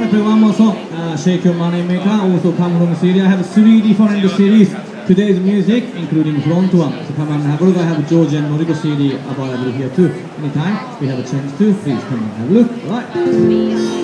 gonna play one more song, Shake Your Money Maker, also come from CD. I have 3 different series. Today's music, including front one. So come and have a look. I have George and Noriko CD available here too. Anytime we have a chance to, please come and have a look. All right.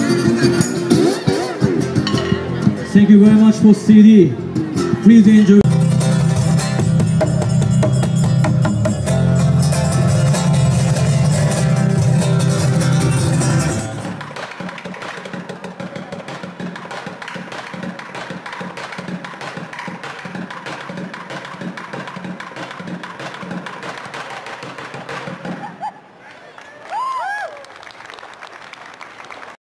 Thank you very much for CD. Please enjoy.